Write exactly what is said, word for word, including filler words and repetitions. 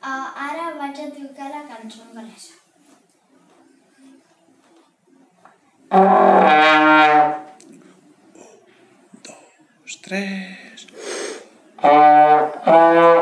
Uh, ara vaig a trucar la cançó anglesa. Un, dos, tres...